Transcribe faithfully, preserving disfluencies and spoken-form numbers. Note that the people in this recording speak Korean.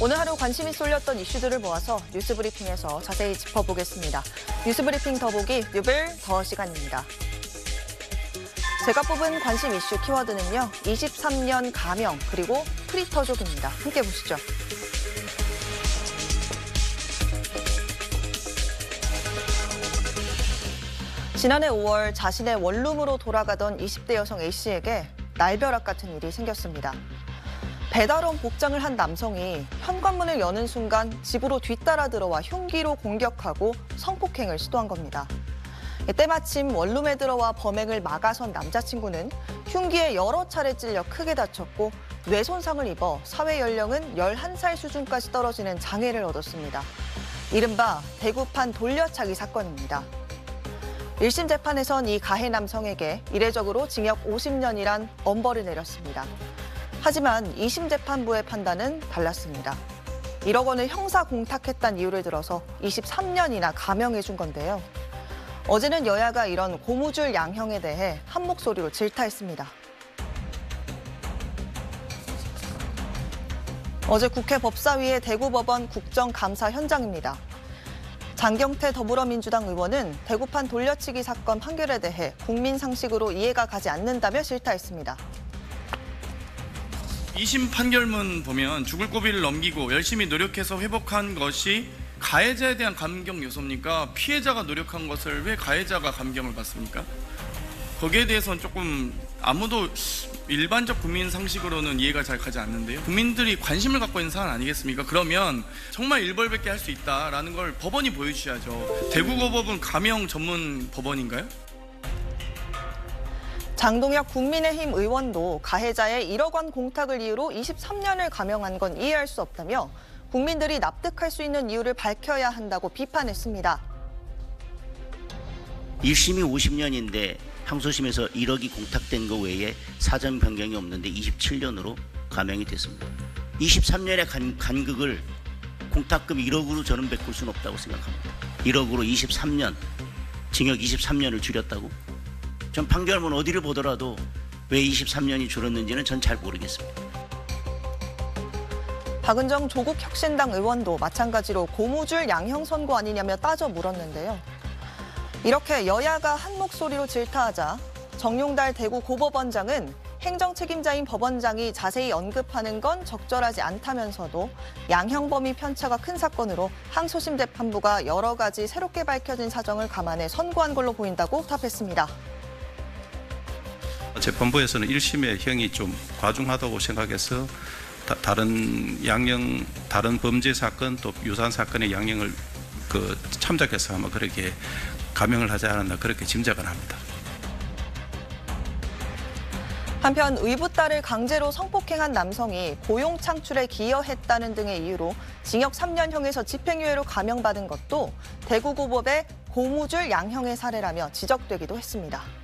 오늘 하루 관심이 쏠렸던 이슈들을 모아서 뉴스브리핑에서 자세히 짚어보겠습니다. 뉴스브리핑 더보기 뉴빌 더 시간입니다. 제가 뽑은 관심 이슈 키워드는요. 이십삼 년 가명 그리고 프리터족입니다. 함께 보시죠. 지난해 오월 자신의 원룸으로 돌아가던 이십 대 여성 A씨에게 날벼락 같은 일이 생겼습니다. 배달원 복장을 한 남성이 현관문을 여는 순간 집으로 뒤따라 들어와 흉기로 공격하고 성폭행을 시도한 겁니다. 때마침 원룸에 들어와 범행을 막아선 남자친구는 흉기에 여러 차례 찔려 크게 다쳤고 뇌 손상을 입어 사회 연령은 열한 살 수준까지 떨어지는 장애를 얻었습니다. 이른바 대구판 돌려차기 사건입니다. 일 심 재판에선 이 가해 남성에게 이례적으로 징역 오십 년이란 엄벌을 내렸습니다. 하지만 이 심 재판부의 판단은 달랐습니다. 일억 원을 형사 공탁했다는 이유를 들어서 이십삼 년이나 감형해준 건데요. 어제는 여야가 이런 고무줄 양형에 대해 한 목소리로 질타했습니다. 어제 국회 법사위의 대구법원 국정감사 현장입니다. 장경태 더불어민주당 의원은 대구판 돌려치기 사건 판결에 대해 국민 상식으로 이해가 가지 않는다며 질타했습니다. 이 심 판결문 보면 죽을 고비를 넘기고 열심히 노력해서 회복한 것이 가해자에 대한 감경 요소입니까? 피해자가 노력한 것을 왜 가해자가 감경을 받습니까? 거기에 대해서는 조금 아무도 일반적 국민 상식으로는 이해가 잘 가지 않는데요. 국민들이 관심을 갖고 있는 사안 아니겠습니까? 그러면 정말 일벌백계 할 수 있다라는 걸 법원이 보여주셔야죠. 대구고법은 감형 전문 법원인가요? 장동혁 국민의힘 의원도 가해자의 일억 원 공탁을 이유로 이십삼 년을 감형한 건 이해할 수 없다며 국민들이 납득할 수 있는 이유를 밝혀야 한다고 비판했습니다. 일 심이 오십 년인데 항소심에서 일억이 공탁된 것 외에 사전 변경이 없는데 이십칠 년으로 감형이 됐습니다. 이십삼 년의 간, 간극을 공탁금 일억으로 저는 메꿀 수는 없다고 생각합니다. 일억으로 이십삼 년, 징역 이십삼 년을 줄였다고? 전 판결문 어디를 보더라도 왜 이십삼 년이 줄었는지는 전 잘 모르겠습니다. 박은정 조국혁신당 의원도 마찬가지로 고무줄 양형 선고 아니냐며 따져 물었는데요. 이렇게 여야가 한 목소리로 질타하자 정용달 대구 고법원장은 행정 책임자인 법원장이 자세히 언급하는 건 적절하지 않다면서도 양형 범위 편차가 큰 사건으로 항소심 재판부가 여러 가지 새롭게 밝혀진 사정을 감안해 선고한 걸로 보인다고 답했습니다. 재판부에서는 일 심의 형이 좀 과중하다고 생각해서 다, 다른 양형, 다른 범죄 사건 또 유사한 사건의 양형을 그 참작해서 아마 그렇게 감형을 하지 않았나 그렇게 짐작을 합니다. 한편 의붓 딸을 강제로 성폭행한 남성이 고용 창출에 기여했다는 등의 이유로 징역 삼 년형에서 집행유예로 감형받은 것도 대구고법의 고무줄 양형의 사례라며 지적되기도 했습니다.